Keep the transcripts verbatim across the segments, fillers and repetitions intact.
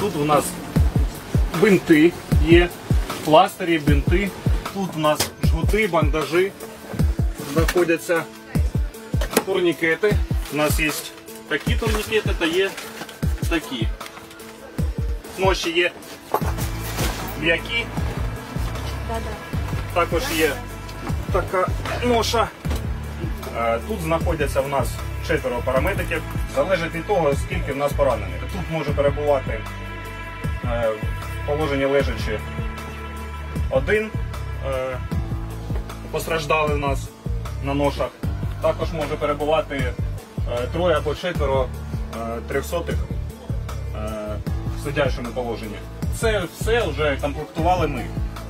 Тут у нас бинти є, пластирі, бинти. Тут у нас жгути, бандажі, знаходяться турнікети. У нас є такі турнікети та є такі. Ноші є м'які. Також є така ноша. Тут знаходяться в нас четверо парамедиків. Залежить від того, скільки в нас поранених. Тут може перебувати в положенні лежачи один постраждалий у нас на ношах. Також може перебувати троє або четверо трьохсотих в сидячому положенні. Це все вже комплектували ми.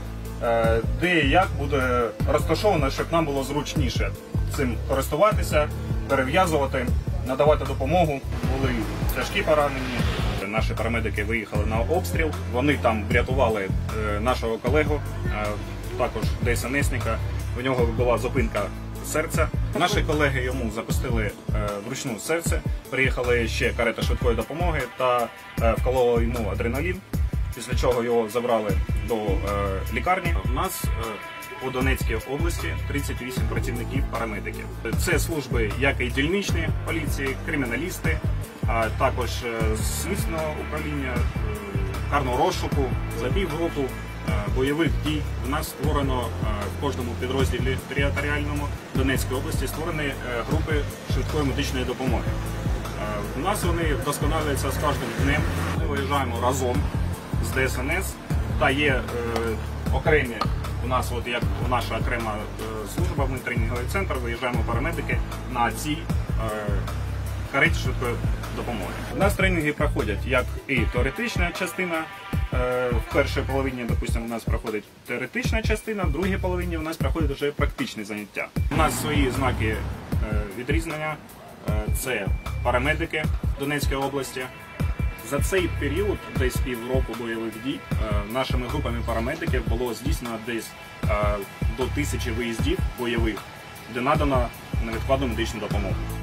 Де і як буде розташовано, щоб нам було зручніше цим користуватися, перев'язувати, надавати допомогу. Були тяжкі поранені. Наші парамедики виїхали на обстріл, вони там врятували нашого колегу, також ДСНСника. У нього була зупинка серця. Наші колеги йому запустили вручну серце, приїхали ще карета швидкої допомоги та вкололи йому адреналін, після чого його забрали до лікарні. У нас у Донецькій області тридцять вісім працівників парамедиків. Це служби як і дільничні поліції, криміналісти, а також слідчого управління, карного розшуку, забіг групу, бойових дій. У нас створено в кожному підрозділі територіальному Донецької області створені групи швидкої медичної допомоги. У нас вони вдосконалюються з кожним днем. Ми виїжджаємо разом з ДСНС та є е, окремі, у нас, от як наша окрема е, служба, ми тренінговий центр, виїжджаємо парамедики на цій е, кареті швидкої допомоги. У нас тренінги проходять як і теоретична частина, е, в першій половині, допустимо, у нас проходить теоретична частина, в другій половині у нас проходять вже практичні заняття. У нас свої знаки е, відрізнення, е, це парамедики Донецької області. За цей період, десь півроку бойових дій, нашими групами парамедиків було здійснено десь до тисячі виїздів бойових, де надано невідкладну медичну допомогу.